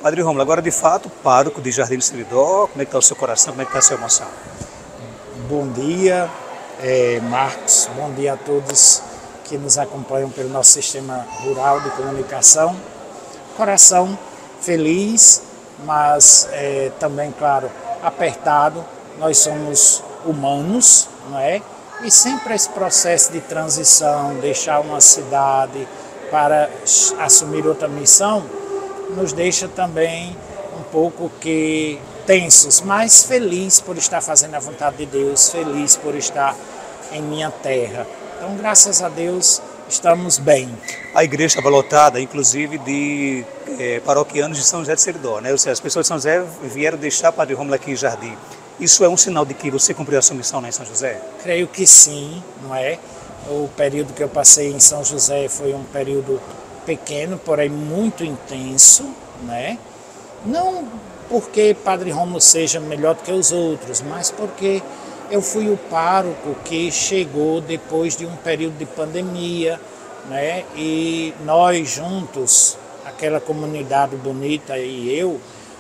Padre Rômulo, agora de fato, pároco de Jardim do Seridó, como é que está o seu coração, como é que está a sua emoção? Bom dia, Marcos. Bom dia a todos que nos acompanham pelo nosso sistema rural de comunicação. Coração feliz, mas também, claro, apertado. Nós somos humanos, não é? E sempre esse processo de transição, deixar uma cidade para assumir outra missão, nos deixa também um pouco que tensos, mas feliz por estar fazendo a vontade de Deus, feliz por estar em minha terra. Então, graças a Deus, estamos bem. A igreja estava lotada, inclusive, de paroquianos de São José de Seridó, né? Ou seja, as pessoas de São José vieram deixar Padre Rômulo aqui em Jardim. Isso é um sinal de que você cumpriu a sua missão lá em São José? Creio que sim, não é? O período que eu passei em São José foi um período pequeno, porém muito intenso, né? Não porque Padre Rômulo seja melhor do que os outros, mas porque eu fui o pároco que chegou depois de um período de pandemia, né? E nós juntos, aquela comunidade bonita e eu,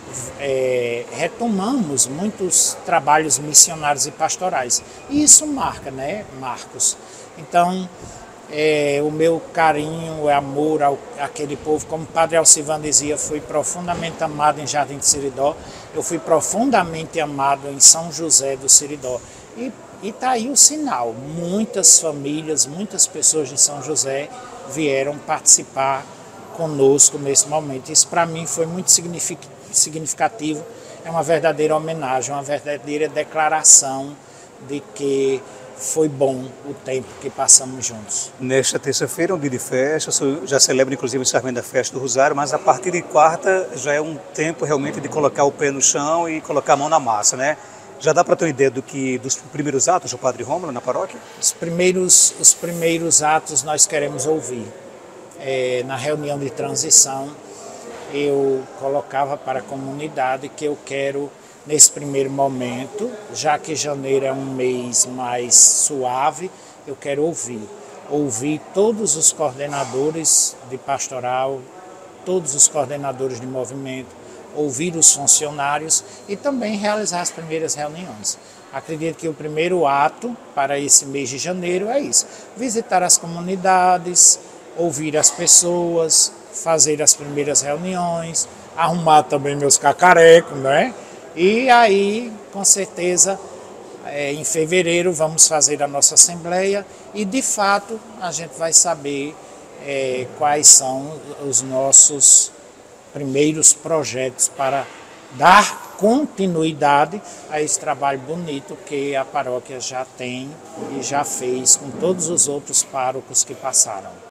retomamos muitos trabalhos missionários e pastorais. E isso marca, né, Marcos? Então, o meu carinho, o amor àquele povo, como o Padre Alcivan dizia, fui profundamente amado em Jardim do Seridó, eu fui profundamente amado em São José do Seridó. E está aí o sinal, muitas famílias, muitas pessoas de São José vieram participar conosco nesse momento. Isso para mim foi muito significativo, é uma verdadeira homenagem, uma verdadeira declaração de que foi bom o tempo que passamos juntos. Nesta terça-feira, um dia de festa, já celebra inclusive o encerramento da festa do Rosário, mas a partir de quarta já é um tempo realmente de colocar o pé no chão e colocar a mão na massa, né? Já dá para ter uma ideia dos primeiros atos do Padre Rômulo na paróquia? Os primeiros atos nós queremos ouvir. Na reunião de transição, eu colocava para a comunidade que eu quero, nesse primeiro momento, já que janeiro é um mês mais suave, eu quero ouvir todos os coordenadores de pastoral, todos os coordenadores de movimento, ouvir os funcionários e também realizar as primeiras reuniões. Acredito que o primeiro ato para esse mês de janeiro é isso: visitar as comunidades, ouvir as pessoas, fazer as primeiras reuniões, arrumar também meus cacarecos, né? E aí, com certeza, em fevereiro vamos fazer a nossa assembleia e, de fato, a gente vai saber quais são os nossos primeiros projetos para dar continuidade a esse trabalho bonito que a paróquia já tem e já fez com todos os outros párocos que passaram.